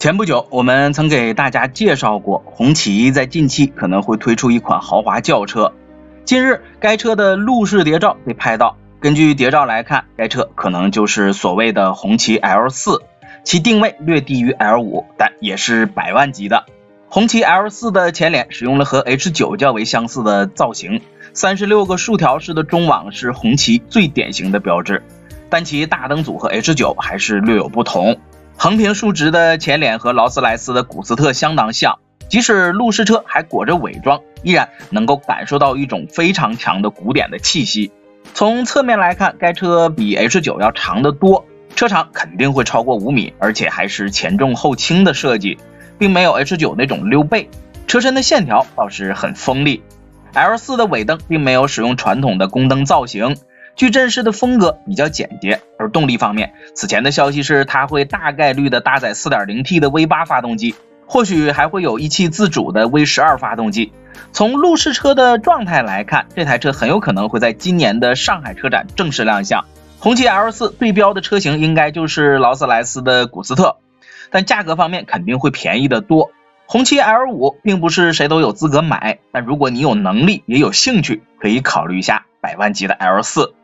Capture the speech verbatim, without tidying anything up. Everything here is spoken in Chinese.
前不久，我们曾给大家介绍过，红旗在近期可能会推出一款豪华轿车。近日，该车的路试谍照被拍到，根据谍照来看，该车可能就是所谓的红旗 L 四， 其定位略低于 L 五， 但也是百万级的。红旗 L 四 的前脸使用了和 H 九 较为相似的造型，三十六个竖条式的中网是红旗最典型的标志，但其大灯组和 H 九 还是略有不同。横平竖直的前脸和劳斯莱斯的古斯特相当像，即使路试车还裹着伪装，依然能够感受到一种非常强的古典的气息。从侧面来看，该车比 H 九 要长得多，车长肯定会超过五米，而且还是前重后轻的设计，并没有 H 九 那种溜背，车身的线条倒是很锋利。 L 四 的尾灯并没有使用传统的宫灯造型，矩阵式的风格比较简洁。而动力方面，此前的消息是它会大概率的搭载 四点零 T 的 V 八 发动机，或许还会有一汽自主的 V 十二 发动机。从路试车的状态来看，这台车很有可能会在今年的上海车展正式亮相。红旗 L 四 对标的车型应该就是劳斯莱斯的古斯特，但价格方面肯定会便宜得多。红旗 L 五 并不是谁都有资格买，但如果你有能力也有兴趣，可以考虑一下百万级的 L 四。